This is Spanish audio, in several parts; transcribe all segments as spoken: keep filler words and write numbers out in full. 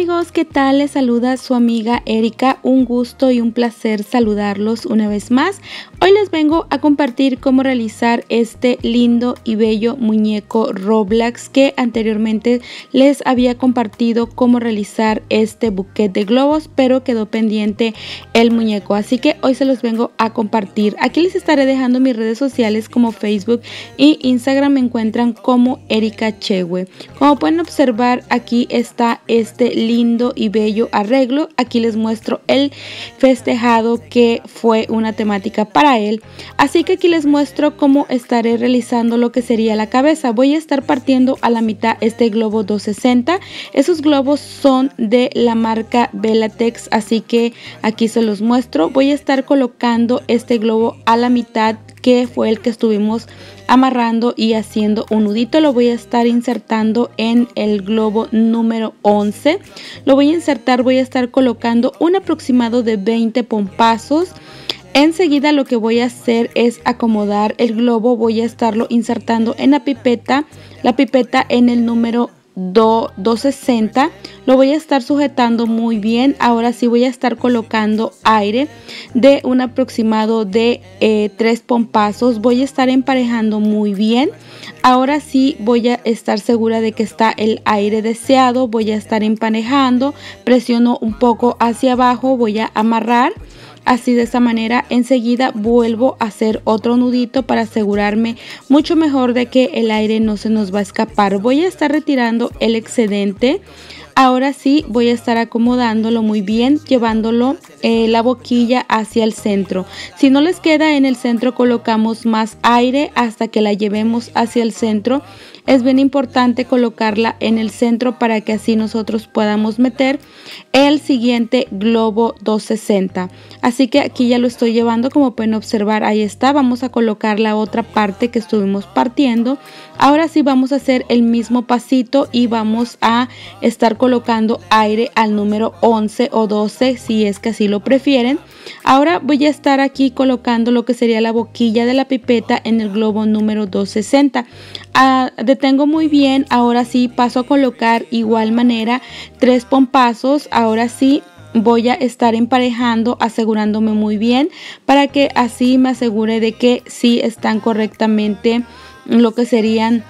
amigos, ¿qué tal? Les saluda su amiga Erika. Un gusto y un placer saludarlos una vez más. Hoy les vengo a compartir cómo realizar este lindo y bello muñeco Roblox que anteriormente les había compartido cómo realizar este buquet de globos, pero quedó pendiente el muñeco, así que hoy se los vengo a compartir. Aquí les estaré dejando mis redes sociales como Facebook y Instagram, me encuentran como Erika Chewe. Como pueden observar, aquí está este lindo y bello arreglo. Aquí les muestro el festejado que fue una temática para él, así que aquí les muestro cómo estaré realizando lo que sería la cabeza. Voy a estar partiendo a la mitad este globo doscientos sesenta. Esos globos son de la marca Velatex, así que aquí se los muestro. Voy a estar colocando este globo a la mitad, que fue el que estuvimos amarrando y haciendo un nudito. Lo voy a estar insertando en el globo número once. Lo voy a insertar, voy a estar colocando un aproximado de veinte pompazos. Enseguida lo que voy a hacer es acomodar el globo. Voy a estarlo insertando en la pipeta, la pipeta en el número doscientos sesenta. Lo voy a estar sujetando muy bien. Ahora sí voy a estar colocando aire de un aproximado de eh, tres pompazos. Voy a estar emparejando muy bien. Ahora sí voy a estar segura de que está el aire deseado. Voy a estar emparejando, presiono un poco hacia abajo, voy a amarrar. Así, de esta manera, enseguida vuelvo a hacer otro nudito para asegurarme mucho mejor de que el aire no se nos va a escapar. Voy a estar retirando el excedente. Ahora sí voy a estar acomodándolo muy bien, llevándolo eh, la boquilla hacia el centro. Si no les queda en el centro, colocamos más aire hasta que la llevemos hacia el centro. Es bien importante colocarla en el centro para que así nosotros podamos meter el siguiente globo doscientos sesenta. Así que aquí ya lo estoy llevando, como pueden observar, ahí está. Vamos a colocar la otra parte que estuvimos partiendo. Ahora sí vamos a hacer el mismo pasito y vamos a estar colocando aire al número once o doce, si es que así lo prefieren. Ahora voy a estar aquí colocando lo que sería la boquilla de la pipeta en el globo número doscientos sesenta. Ah, detengo muy bien. Ahora sí paso a colocar igual manera tres pompazos. Ahora sí voy a estar emparejando, asegurándome muy bien para que así me asegure de que sí están correctamente lo que serían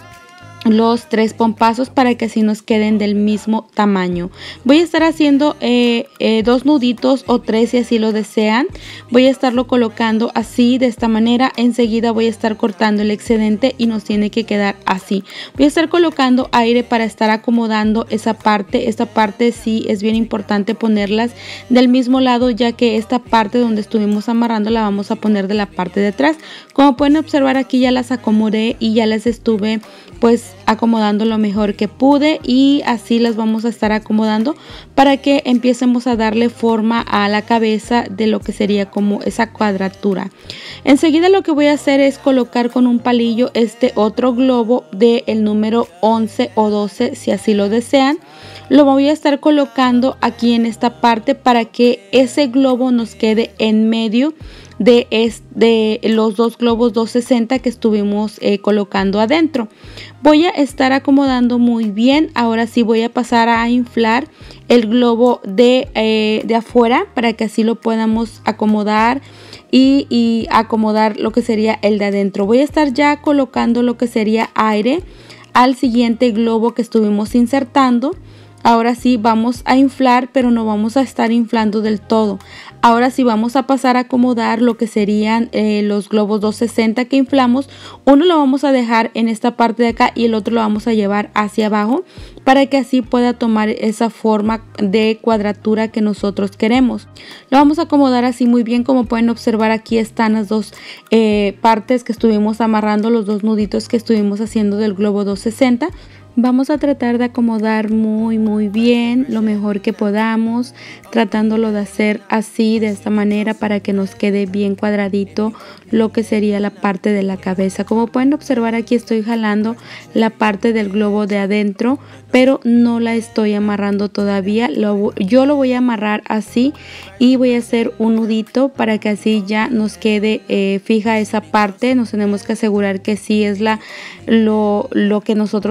los tres pompazos, para que así nos queden del mismo tamaño. Voy a estar haciendo eh, eh, dos nuditos o tres si así lo desean. Voy a estarlo colocando así, de esta manera. Enseguida voy a estar cortando el excedente y nos tiene que quedar así. Voy a estar colocando aire para estar acomodando esa parte. Esta parte sí es bien importante ponerlas del mismo lado, ya que esta parte donde estuvimos amarrando la vamos a poner de la parte de atrás. Como pueden observar, aquí ya las acomodé y ya las estuve pues acomodando lo mejor que pude, y así las vamos a estar acomodando para que empecemos a darle forma a la cabeza de lo que sería como esa cuadratura. Enseguida lo que voy a hacer es colocar con un palillo este otro globo del número once o doce, si así lo desean. Lo voy a estar colocando aquí en esta parte para que ese globo nos quede en medio de, es, de los dos globos doscientos sesenta que estuvimos eh, colocando adentro. Voy a estar acomodando muy bien. Ahora sí voy a pasar a inflar el globo de, eh, de afuera para que así lo podamos acomodar y, y acomodar lo que sería el de adentro. Voy a estar ya colocando lo que sería aire al siguiente globo que estuvimos insertando. Ahora sí vamos a inflar, pero no vamos a estar inflando del todo. Ahora sí vamos a pasar a acomodar lo que serían eh, los globos doscientos sesenta que inflamos. Uno lo vamos a dejar en esta parte de acá y el otro lo vamos a llevar hacia abajo para que así pueda tomar esa forma de cuadratura que nosotros queremos. Lo vamos a acomodar así muy bien. Como pueden observar, aquí están las dos eh, partes que estuvimos amarrando, los dos nuditos que estuvimos haciendo del globo doscientos sesenta. Vamos a tratar de acomodar muy muy bien, lo mejor que podamos, tratándolo de hacer así, de esta manera, para que nos quede bien cuadradito lo que sería la parte de la cabeza. Como pueden observar, aquí estoy jalando la parte del globo de adentro, pero no la estoy amarrando todavía. Lo, yo lo voy a amarrar así y voy a hacer un nudito para que así ya nos quede eh, fija esa parte. Nos tenemos que asegurar que sí es la, lo, lo que nosotros queremos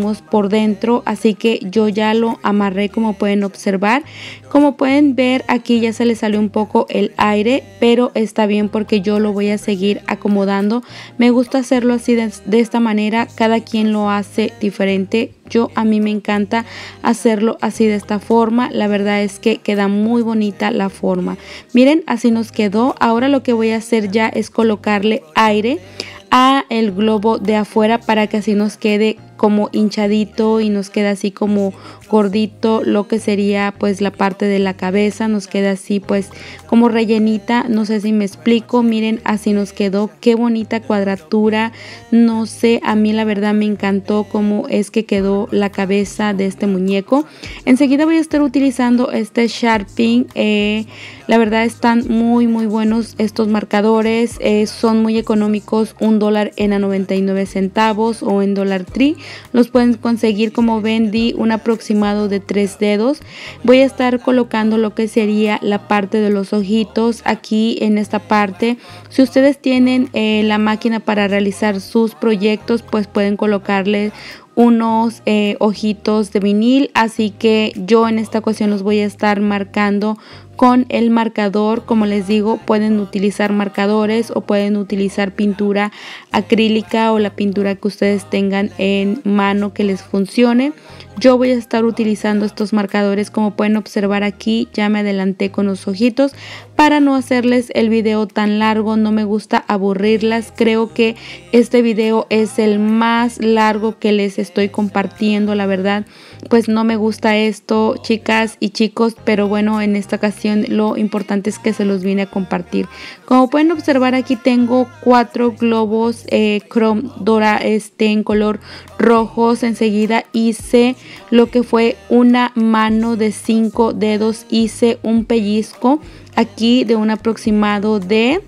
tenemos por dentro, así que yo ya lo amarré como pueden observar. Como pueden ver, aquí ya se le salió un poco el aire, pero está bien porque yo lo voy a seguir acomodando. Me gusta hacerlo así de, de esta manera, cada quien lo hace diferente. Yo a mí me encanta hacerlo así de esta forma, la verdad es que queda muy bonita la forma. Miren, así nos quedó. Ahora lo que voy a hacer ya es colocarle aire a el globo de afuera para que así nos quede como hinchadito y nos queda así como gordito lo que sería pues la parte de la cabeza, nos queda así pues como rellenita, no sé si me explico. Miren, así nos quedó, qué bonita cuadratura, no sé, a mí la verdad me encantó cómo es que quedó la cabeza de este muñeco. Enseguida voy a estar utilizando este Sharpie, eh, la verdad están muy muy buenos estos marcadores, eh, son muy económicos, un dólar en a noventa y nueve centavos o en Dollar Tree. Los pueden conseguir, como ven, di un aproximado de tres dedos. Voy a estar colocando lo que sería la parte de los ojitos aquí en esta parte. Si ustedes tienen eh, la máquina para realizar sus proyectos, pues pueden colocarle unos eh, ojitos de vinil, así que yo en esta ocasión los voy a estar marcando con el marcador. Como les digo, pueden utilizar marcadores o pueden utilizar pintura acrílica o la pintura que ustedes tengan en mano que les funcione. Yo voy a estar utilizando estos marcadores, como pueden observar aquí ya me adelanté con los ojitos para no hacerles el video tan largo, no me gusta aburrirlas. Creo que este video es el más largo que les estoy compartiendo, la verdad pues no me gusta esto, chicas y chicos, pero bueno, en esta ocasión lo importante es que se los vine a compartir. Como pueden observar, aquí tengo cuatro globos eh, chrome dora este en color rojos. Enseguida hice lo que fue una mano de cinco dedos, hice un pellizco aquí de un aproximado de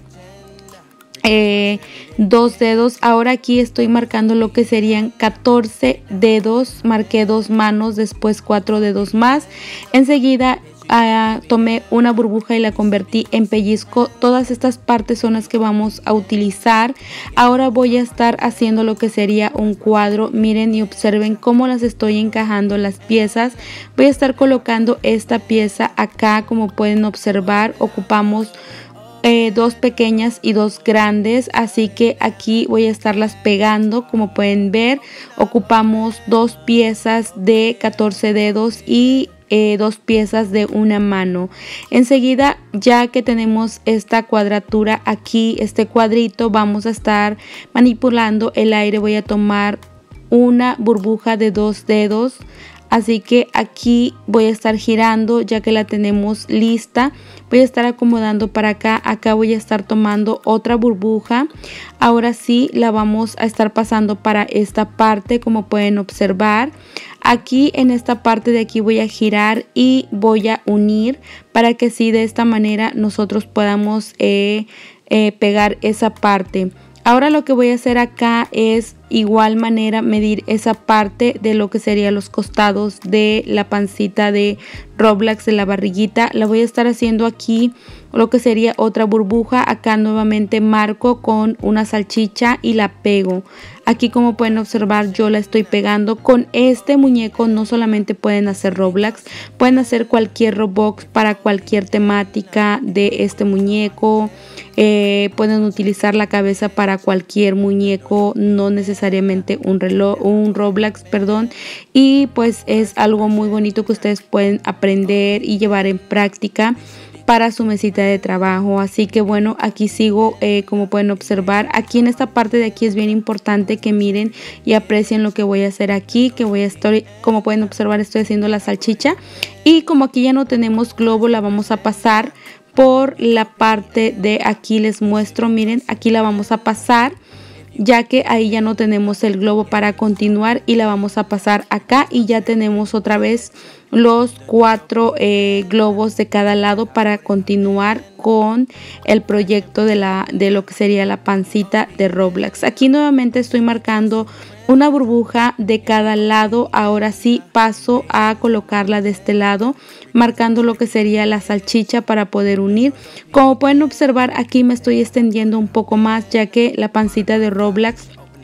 Eh, dos dedos. Ahora aquí estoy marcando lo que serían catorce dedos, marqué dos manos, después cuatro dedos más. Enseguida uh, tomé una burbuja y la convertí en pellizco. Todas estas partes son las que vamos a utilizar. Ahora voy a estar haciendo lo que sería un cuadro. Miren y observen cómo las estoy encajando las piezas. Voy a estar colocando esta pieza acá, como pueden observar. Ocupamos Eh, dos pequeñas y dos grandes, así que aquí voy a estarlas pegando. Como pueden ver, ocupamos dos piezas de catorce dedos y eh, dos piezas de una mano. Enseguida, ya que tenemos esta cuadratura aquí, este cuadrito, vamos a estar manipulando el aire. Voy a tomar una burbuja de dos dedos, así que aquí voy a estar girando ya que la tenemos lista. Voy a estar acomodando para acá. Acá voy a estar tomando otra burbuja. Ahora sí la vamos a estar pasando para esta parte, como pueden observar. Aquí en esta parte de aquí voy a girar y voy a unir para que así de esta manera nosotros podamos eh, eh, pegar esa parte. Ahora lo que voy a hacer acá es igual manera medir esa parte de lo que serían los costados de la pancita de Roblox, de la barriguita. La voy a estar haciendo aquí lo que sería otra burbuja. Acá nuevamente marco con una salchicha y la pego. Aquí, como pueden observar, yo la estoy pegando. Con este muñeco no solamente pueden hacer Roblox, pueden hacer cualquier Roblox para cualquier temática de este muñeco. Eh, pueden utilizar la cabeza para cualquier muñeco, no necesariamente un reloj, un Roblox, perdón. Y pues es algo muy bonito que ustedes pueden aprender y llevar en práctica para su mesita de trabajo. Así que bueno, aquí sigo, eh, como pueden observar, aquí en esta parte de aquí es bien importante que miren y aprecien lo que voy a hacer aquí, que voy a estar, como pueden observar, estoy haciendo la salchicha. Y como aquí ya no tenemos globo, la vamos a pasar por la parte de aquí. Les muestro, miren, aquí la vamos a pasar, ya que ahí ya no tenemos el globo para continuar, y la vamos a pasar acá y ya tenemos otra vez los cuatro eh, globos de cada lado para continuar con el proyecto de, la, de lo que sería la pancita de Roblox. Aquí nuevamente estoy marcando una burbuja de cada lado. Ahora sí paso a colocarla de este lado, marcando lo que sería la salchicha para poder unir. Como pueden observar, aquí me estoy extendiendo un poco más, ya que la pancita de Roblox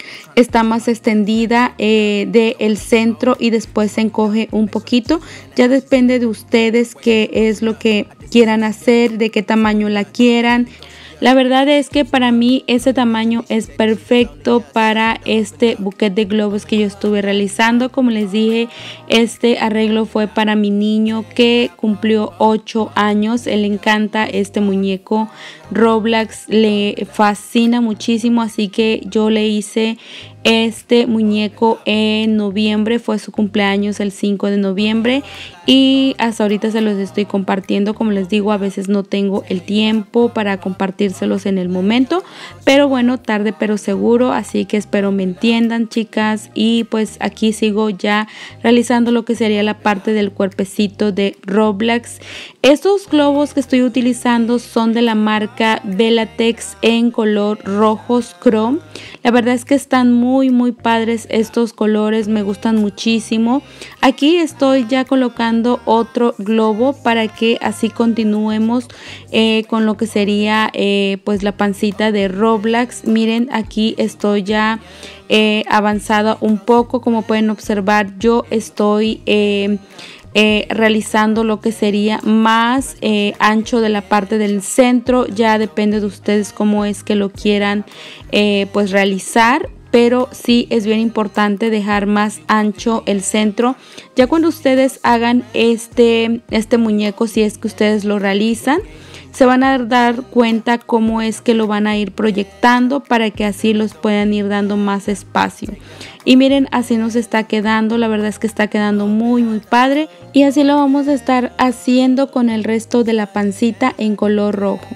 está más extendida eh, del centro y después se encoge un poquito. Ya depende de ustedes qué es lo que quieran hacer, de qué tamaño la quieran. La verdad es que para mí ese tamaño es perfecto para este buquet de globos que yo estuve realizando. Como les dije, este arreglo fue para mi niño que cumplió ocho años. Él le encanta este muñeco Roblox, le fascina muchísimo, así que yo le hice este muñeco en noviembre, fue su cumpleaños el cinco de noviembre y hasta ahorita se los estoy compartiendo. Como les digo, a veces no tengo el tiempo para compartírselos en el momento, pero bueno, tarde pero seguro, así que espero me entiendan, chicas. Y pues aquí sigo ya realizando lo que sería la parte del cuerpecito de Roblox. Estos globos que estoy utilizando son de la marca Velatex en color rojos chrome. La verdad es que están muy muy padres estos colores, me gustan muchísimo. Aquí estoy ya colocando otro globo para que así continuemos eh, con lo que sería eh, pues la pancita de Roblox. Miren, aquí estoy ya eh, avanzada un poco. Como pueden observar, yo estoy eh, Eh, realizando lo que sería más eh, ancho de la parte del centro. Ya depende de ustedes cómo es que lo quieran eh, pues realizar, pero sí es bien importante dejar más ancho el centro. Ya cuando ustedes hagan este, este muñeco, si es que ustedes lo realizan, se van a dar cuenta cómo es que lo van a ir proyectando para que así los puedan ir dando más espacio. Y miren, así nos está quedando, la verdad es que está quedando muy muy padre. Y así lo vamos a estar haciendo con el resto de la pancita en color rojo.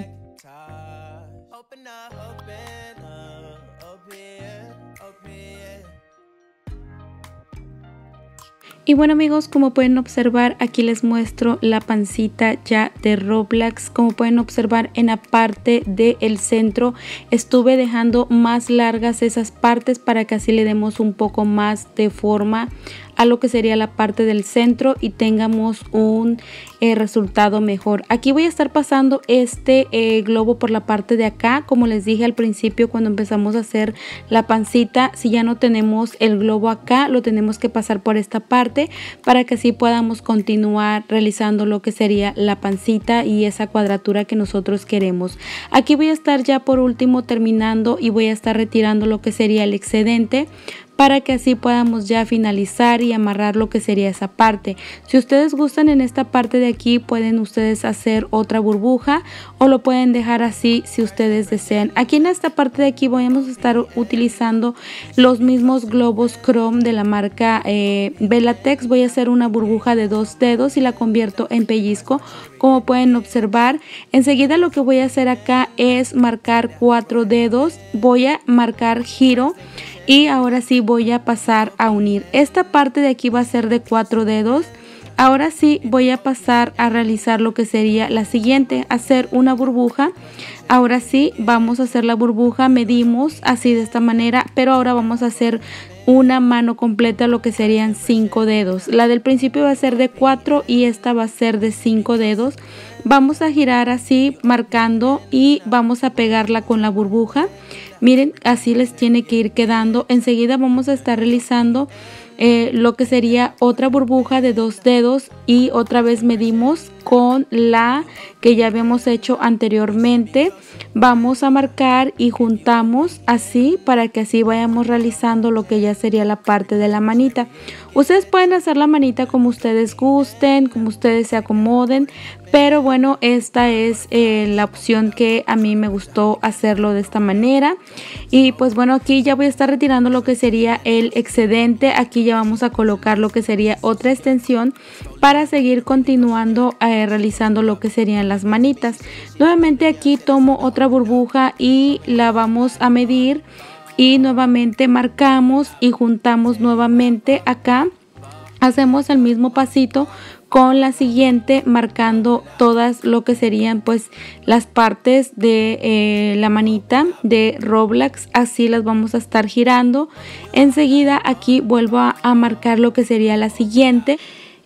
Y bueno amigos, como pueden observar, aquí les muestro la pancita ya de Roblox. Como pueden observar, en la parte del centro estuve dejando más largas esas partes para que así le demos un poco más de forma a lo que sería la parte del centro y tengamos un eh, resultado mejor. Aquí voy a estar pasando este eh, globo por la parte de acá. Como les dije al principio cuando empezamos a hacer la pancita, si ya no tenemos el globo acá, lo tenemos que pasar por esta parte para que así podamos continuar realizando lo que sería la pancita y esa cuadratura que nosotros queremos. Aquí voy a estar ya por último terminando y voy a estar retirando lo que sería el excedente para que así podamos ya finalizar y amarrar lo que sería esa parte. Si ustedes gustan, en esta parte de aquí pueden ustedes hacer otra burbuja o lo pueden dejar así si ustedes desean. Aquí en esta parte de aquí vamos a estar utilizando los mismos globos chrome de la marca eh, Velatex. Voy a hacer una burbuja de dos dedos y la convierto en pellizco, como pueden observar. Enseguida lo que voy a hacer acá es marcar cuatro dedos, voy a marcar giro y ahora sí voy a pasar a unir. Esta parte de aquí va a ser de cuatro dedos. Ahora sí voy a pasar a realizar lo que sería la siguiente, hacer una burbuja. Ahora sí vamos a hacer la burbuja, medimos así de esta manera, pero ahora vamos a hacer una mano completa, lo que serían cinco dedos. La del principio va a ser de cuatro y esta va a ser de cinco dedos. Vamos a girar así marcando y vamos a pegarla con la burbuja. Miren, así les tiene que ir quedando. Enseguida vamos a estar realizando eh, lo que sería otra burbuja de dos dedos y otra vez medimos con la que ya habíamos hecho anteriormente. Vamos a marcar y juntamos así para que así vayamos realizando lo que ya sería la parte de la manita. Ustedes pueden hacer la manita como ustedes gusten, como ustedes se acomoden, pero bueno, esta es eh, la opción que a mí me gustó hacerlo de esta manera. Y pues bueno, aquí ya voy a estar retirando lo que sería el excedente. Aquí ya vamos a colocar lo que sería otra extensión para seguir continuando eh, realizando lo que serían las manitas. Nuevamente aquí tomo otra burbuja y la vamos a medir y nuevamente marcamos y juntamos nuevamente acá. Hacemos el mismo pasito con la siguiente, marcando todas lo que serían pues las partes de eh, la manita de Roblox. Así las vamos a estar girando. Enseguida aquí vuelvo a, a marcar lo que sería la siguiente.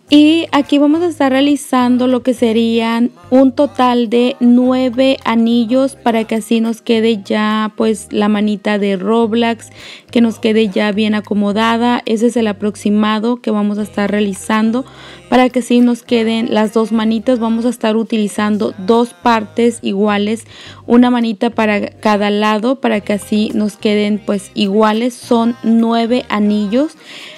Y aquí vamos a estar realizando lo que serían un total de nueve anillos para que así nos quede ya pues la manita de Roblox, que nos quede ya bien acomodada. Ese es el aproximado que vamos a estar realizando para que así nos queden las dos manitas. Vamos a estar utilizando dos partes iguales, una manita para cada lado para que así nos queden pues iguales. Son nueve anillos.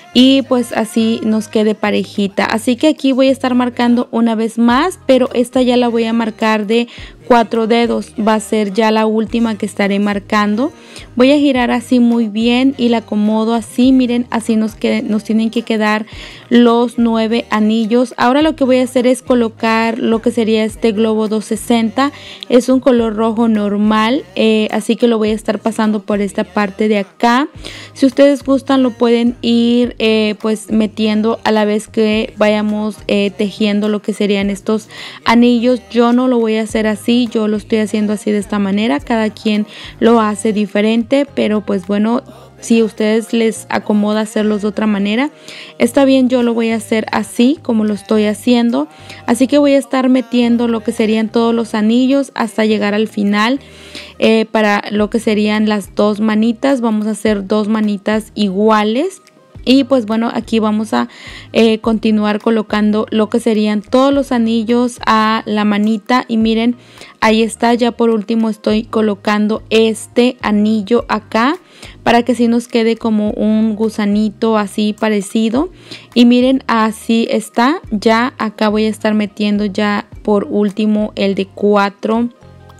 Y pues así nos quede parejita. Así que aquí voy a estar marcando una vez más, pero esta ya la voy a marcar de cuatro dedos. Va a ser ya la última que estaré marcando. Voy a girar así muy bien y la acomodo así. Miren, así nos, quede, nos tienen que quedar los nueve anillos. Ahora lo que voy a hacer es colocar lo que sería este globo doscientos sesenta. Es un color rojo normal, eh, así que lo voy a estar pasando por esta parte de acá. Si ustedes gustan lo pueden ir eh, pues metiendo a la vez que vayamos eh, tejiendo lo que serían estos anillos. Yo no lo voy a hacer así, yo lo estoy haciendo así de esta manera. Cada quien lo hace diferente, pero pues bueno, si a ustedes les acomoda hacerlos de otra manera, está bien. Yo lo voy a hacer así como lo estoy haciendo. Así que voy a estar metiendo lo que serían todos los anillos hasta llegar al final. Eh, para lo que serían las dos manitas, vamos a hacer dos manitas iguales. Y pues bueno, aquí vamos a eh, continuar colocando lo que serían todos los anillos a la manita. Y miren, ahí está. Ya por último estoy colocando este anillo acá para que así nos quede como un gusanito así parecido. Y miren, así está. Ya acá voy a estar metiendo ya por último el de cuatro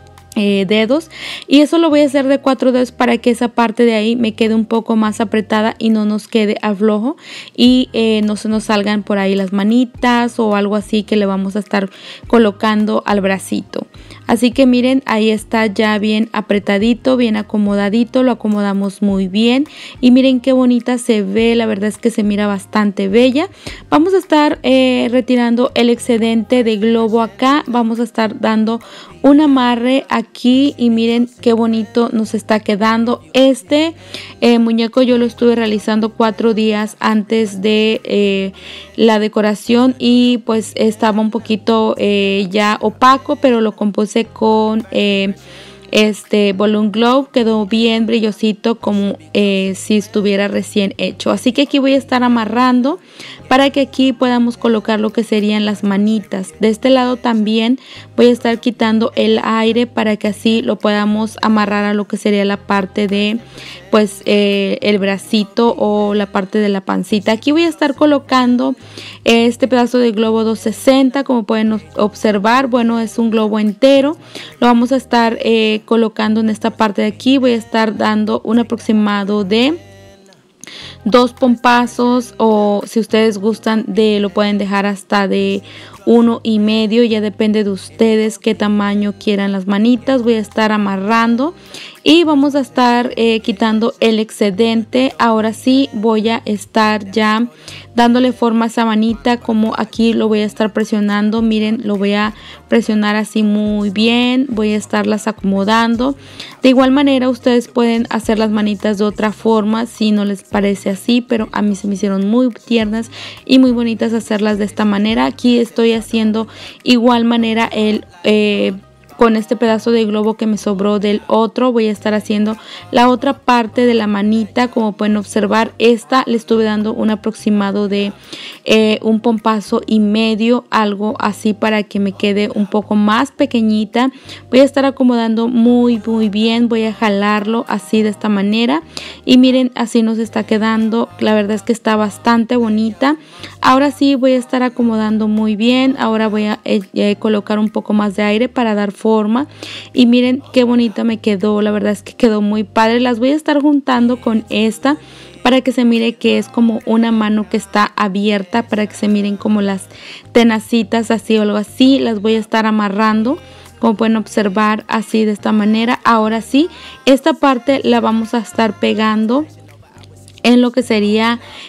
Eh, dedos, y eso lo voy a hacer de cuatro dedos para que esa parte de ahí me quede un poco más apretada y no nos quede a flojo y eh, no se nos salgan por ahí las manitas o algo así que le vamos a estar colocando al bracito. Así que miren, ahí está ya bien apretadito, bien acomodadito, lo acomodamos muy bien y miren qué bonita se ve. La verdad es que se mira bastante bella. Vamos a estar eh, retirando el excedente de globo acá. Vamos a estar dando un amarre aquí y miren qué bonito nos está quedando. Este eh, muñeco yo lo estuve realizando cuatro días antes de eh, la decoración y pues estaba un poquito eh, ya opaco, pero lo compuse con eh, este Balloon Glow. Quedó bien brillosito como eh, si estuviera recién hecho. Así que aquí voy a estar amarrando para que aquí podamos colocar lo que serían las manitas. De este lado también voy a estar quitando el aire para que así lo podamos amarrar a lo que sería la parte de pues eh, el bracito o la parte de la pancita. Aquí voy a estar colocando este pedazo de globo doscientos sesenta, como pueden observar. Bueno, es un globo entero. Lo vamos a estar eh, colocando en esta parte de aquí. Voy a estar dando un aproximado de dos pompazos, o si ustedes gustan de lo pueden dejar hasta de uno y medio, ya depende de ustedes qué tamaño quieran las manitas. Voy a estar amarrando y vamos a estar eh, quitando el excedente. Ahora sí voy a estar ya dándole forma a esa manita, como aquí lo voy a estar presionando. Miren, lo voy a presionar así muy bien, voy a estarlas acomodando. De igual manera ustedes pueden hacer las manitas de otra forma si no les parece así, pero a mí se me hicieron muy tiernas y muy bonitas hacerlas de esta manera. Aquí estoy haciendo igual manera el eh, con este pedazo de globo que me sobró del otro. Voy a estar haciendo la otra parte de la manita. Como pueden observar, esta le estuve dando un aproximado de eh, un pompazo y medio, algo así, para que me quede un poco más pequeñita. Voy a estar acomodando muy muy bien. Voy a jalarlo así de esta manera y miren, así nos está quedando. La verdad es que está bastante bonita. Ahora sí voy a estar acomodando muy bien. Ahora voy a eh, eh, colocar un poco más de aire para dar forma forma y miren qué bonita me quedó. La verdad es que quedó muy padre. Las voy a estar juntando con esta para que se mire que es como una mano que está abierta, para que se miren como las tenacitas así o algo así. Las voy a estar amarrando, como pueden observar, así de esta manera. Ahora sí, esta parte la vamos a estar pegando en lo que sería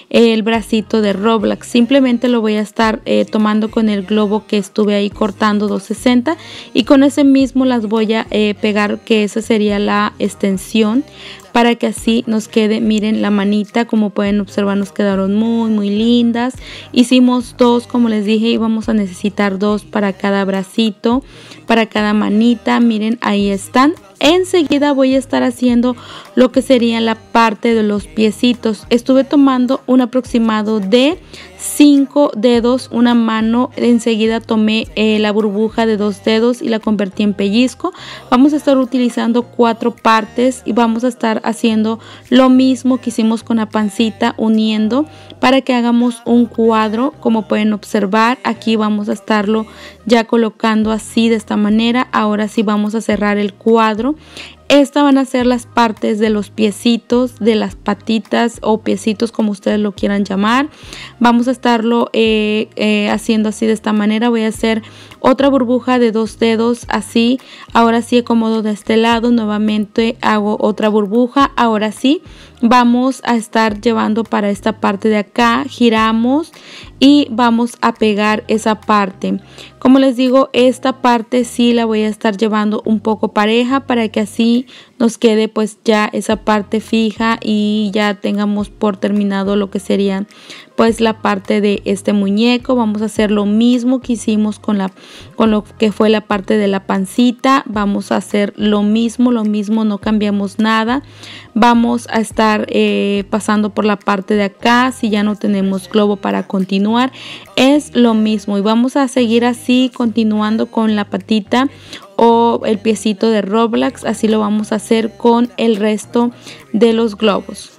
el bracito de Roblox. Simplemente lo voy a estar eh, tomando con el globo que estuve ahí cortando doscientos sesenta y con ese mismo las voy a eh, pegar, que esa sería la extensión, para que así nos quede. Miren la manita, como pueden observar nos quedaron muy muy lindas. Hicimos dos, como les dije, y vamos a necesitar dos para cada bracito, para cada manita. Miren, ahí están. Enseguida voy a estar haciendo lo que sería la parte de los piecitos. Estuve tomando un aproximado de cinco dedos, una mano. Enseguida tomé eh, la burbuja de dos dedos y la convertí en pellizco. Vamos a estar utilizando cuatro partes y vamos a estar haciendo lo mismo que hicimos con la pancita, uniendo para que hagamos un cuadro. Como pueden observar, aquí vamos a estarlo ya colocando así, de esta manera. Ahora sí vamos a cerrar el cuadro. Estas van a ser las partes de los piecitos, de las patitas o piecitos, como ustedes lo quieran llamar. Vamos a estarlo eh, eh, haciendo así, de esta manera. Voy a hacer otra burbuja de dos dedos así. Ahora sí acomodo de este lado, nuevamente hago otra burbuja. Ahora sí vamos a estar llevando para esta parte de acá, giramos y vamos a pegar esa parte. Como les digo, esta parte sí la voy a estar llevando un poco pareja para que así nos quede pues ya esa parte fija y ya tengamos por terminado lo que sería pues la parte de este muñeco. Vamos a hacer lo mismo que hicimos con la con lo que fue la parte de la pancita. Vamos a hacer lo mismo, lo mismo, no cambiamos nada. Vamos a estar eh, pasando por la parte de acá. Si ya no tenemos globo para continuar, es lo mismo y vamos a seguir así, continuando con la patita o el piecito de Roblox. Así lo vamos a hacer con el resto de los globos.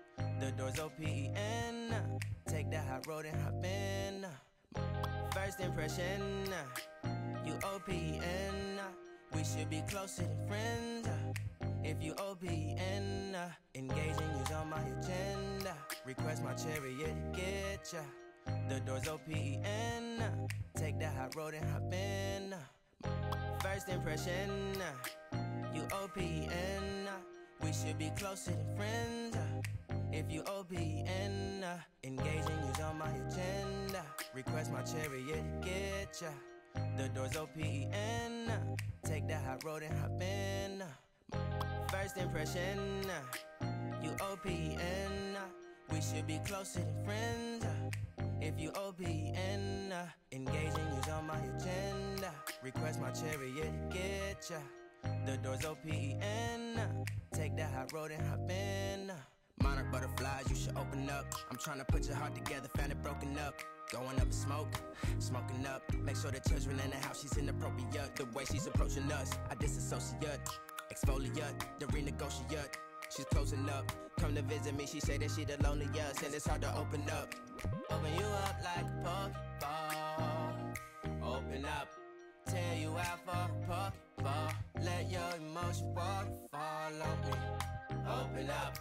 Request my chariot to get ya. The doors O P E N. Take the hot road and hop in. First impression, you O P E N. We should be closer than friends. If you O P E N, engaging you's on my agenda. Request my chariot to get ya. The doors O P E N. Take the hot road and hop in. First impression, you O P E N. We should be closer than friends. If you O P E N, engaging you's on my agenda. Request my chariot to get ya. The doors O P E N. Take that hot road and hop in. Monarch butterflies, you should open up. I'm trying to put your heart together, found it broken up. Going up in smoke, smoking up. Make sure the children in the house, she's inappropriate. The way she's approaching us, I disassociate. Exfoliate, the renegotiate. She's closing up, come to visit me. She say that she the loneliest and it's hard to open up. Open you up like a Pokeball. Open up, tear you out for a Pokeball. Let your emotion waterfall on me. Open up.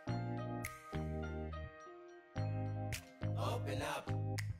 Open up.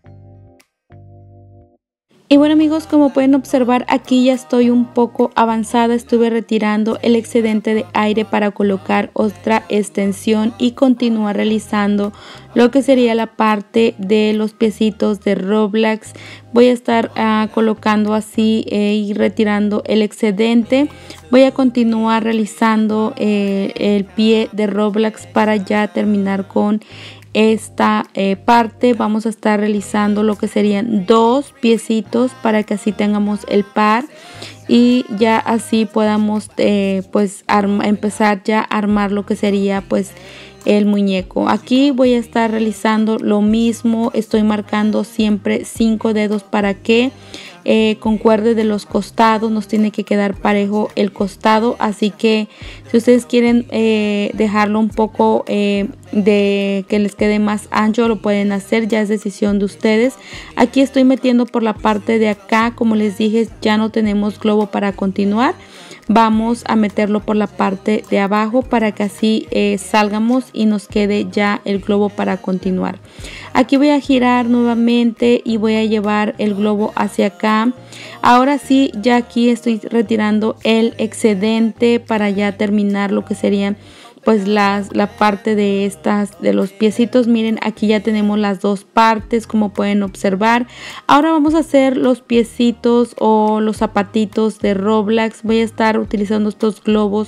Y bueno amigos, como pueden observar, aquí ya estoy un poco avanzada. Estuve retirando el excedente de aire para colocar otra extensión y continuar realizando lo que sería la parte de los piecitos de Roblox. Voy a estar uh, colocando así eh, y retirando el excedente. Voy a continuar realizando eh, el pie de Roblox para ya terminar con esta eh, parte. Vamos a estar realizando lo que serían dos piecitos para que así tengamos el par y ya así podamos eh, pues empezar ya a armar lo que sería pues el muñeco. Aquí voy a estar realizando lo mismo. Estoy marcando siempre cinco dedos para que Eh, concuerde de los costados. Nos tiene que quedar parejo el costado, así que si ustedes quieren eh, dejarlo un poco eh, de que les quede más ancho, lo pueden hacer, ya es decisión de ustedes. Aquí estoy metiendo por la parte de acá. Como les dije, ya no tenemos globo para continuar. Vamos a meterlo por la parte de abajo para que así eh, salgamos y nos quede ya el globo para continuar. Aquí voy a girar nuevamente y voy a llevar el globo hacia acá. Ahora sí, ya aquí estoy retirando el excedente para ya terminar lo que serían pues las, la parte de estas de los piecitos. Miren, aquí ya tenemos las dos partes, como pueden observar. Ahora vamos a hacer los piecitos o los zapatitos de Roblox. Voy a estar utilizando estos globos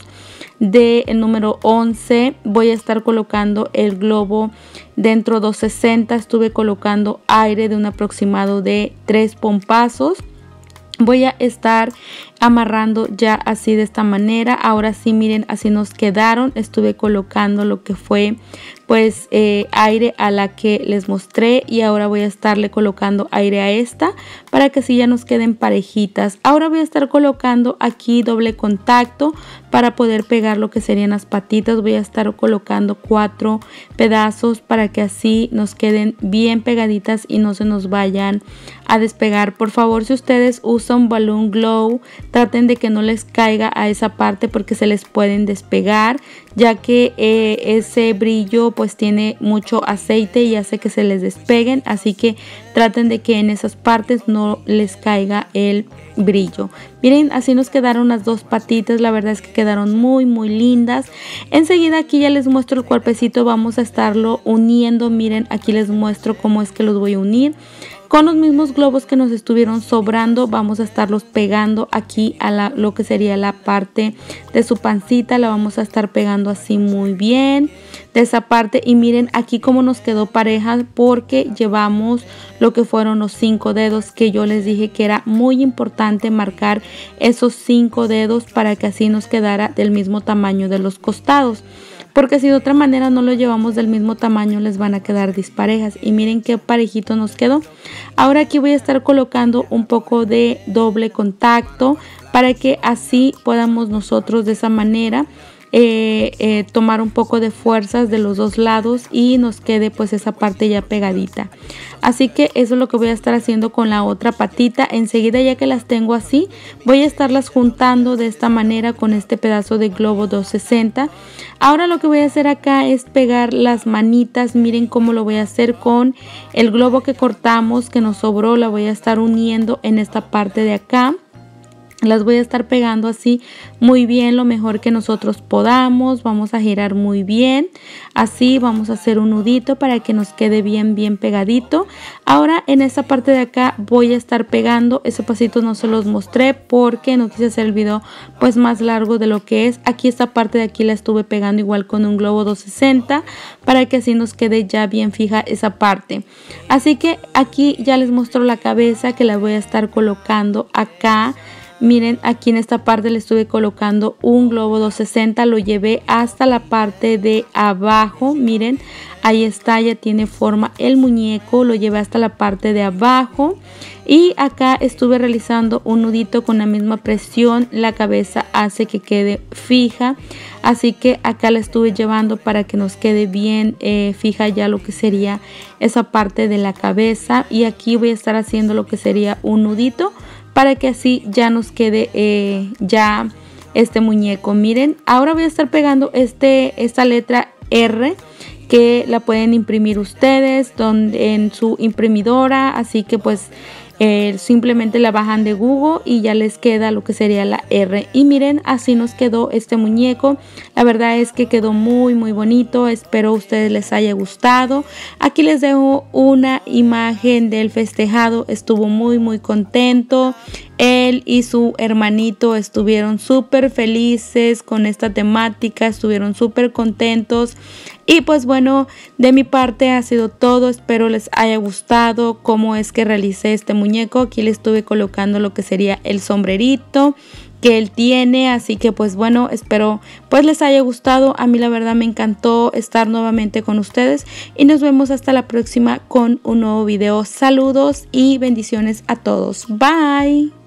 del número once. Voy a estar colocando el globo dentro doscientos sesenta. Estuve colocando aire de un aproximado de tres pompazos. Voy a estar amarrando ya así de esta manera. Ahora sí, miren, así nos quedaron. Estuve colocando lo que fue pues eh, aire a la que les mostré, y ahora voy a estarle colocando aire a esta para que así ya nos queden parejitas. Ahora voy a estar colocando aquí doble contacto para poder pegar lo que serían las patitas. Voy a estar colocando cuatro pedazos para que así nos queden bien pegaditas y no se nos vayan a despegar. Por favor, si ustedes usan Balloon Glow, traten de que no les caiga a esa parte porque se les pueden despegar, ya que eh, ese brillo pues tiene mucho aceite y hace que se les despeguen, así que traten de que en esas partes no les caiga el brillo. Miren, así nos quedaron las dos patitas. La verdad es que quedaron muy muy lindas. Enseguida aquí ya les muestro el cuerpecito. Vamos a estarlo uniendo. Miren, aquí les muestro cómo es que los voy a unir. Con los mismos globos que nos estuvieron sobrando, vamos a estarlos pegando aquí a la, lo que sería la parte de su pancita. La vamos a estar pegando así muy bien de esa parte. Y miren aquí cómo nos quedó pareja, porque llevamos lo que fueron los cinco dedos, que yo les dije que era muy importante marcar esos cinco dedos para que así nos quedara del mismo tamaño de los costados, porque si de otra manera no lo llevamos del mismo tamaño les van a quedar disparejas. Y miren qué parejito nos quedó. Ahora aquí voy a estar colocando un poco de doble contacto para que así podamos nosotros de esa manera eh, eh, tomar un poco de fuerzas de los dos lados y nos quede pues esa parte ya pegadita. Así que eso es lo que voy a estar haciendo con la otra patita. Enseguida, ya que las tengo así, voy a estarlas juntando de esta manera con este pedazo de globo doscientos sesenta. Ahora lo que voy a hacer acá es pegar las manitas. Miren cómo lo voy a hacer con el globo que cortamos, que nos sobró. La voy a estar uniendo en esta parte de acá. Las voy a estar pegando así muy bien, lo mejor que nosotros podamos. Vamos a girar muy bien. Así vamos a hacer un nudito para que nos quede bien bien pegadito. Ahora en esta parte de acá voy a estar pegando. Ese pasito no se los mostré porque no quise hacer el video pues más largo de lo que es. Aquí esta parte de aquí la estuve pegando igual con un globo doscientos sesenta para que así nos quede ya bien fija esa parte. Así que aquí ya les muestro la cabeza, que la voy a estar colocando acá. Miren, aquí en esta parte le estuve colocando un globo doscientos sesenta, lo llevé hasta la parte de abajo. Miren, ahí está, ya tiene forma el muñeco, lo llevé hasta la parte de abajo. Y acá estuve realizando un nudito con la misma presión. La cabeza hace que quede fija, así que acá la estuve llevando para que nos quede bien eh, fija ya lo que sería esa parte de la cabeza. Y aquí voy a estar haciendo lo que sería un nudito para que así ya nos quede eh, ya este muñeco. Miren, ahora voy a estar pegando este, esta letra R, que la pueden imprimir ustedes donde, en su imprimidora. Así que pues eh, simplemente la bajan de Google y ya les queda lo que sería la R. Y miren, así nos quedó este muñeco. La verdad es que quedó muy muy bonito. Espero a ustedes les haya gustado. Aquí les dejo una imagen del festejado. Estuvo muy muy contento. Él y su hermanito estuvieron súper felices con esta temática, estuvieron súper contentos. Y pues bueno, de mi parte ha sido todo. Espero les haya gustado cómo es que realicé este muñeco. Aquí le estuve colocando lo que sería el sombrerito que él tiene, así que pues bueno, espero pues les haya gustado. A mí la verdad me encantó estar nuevamente con ustedes y nos vemos hasta la próxima con un nuevo video. Saludos y bendiciones a todos. Bye.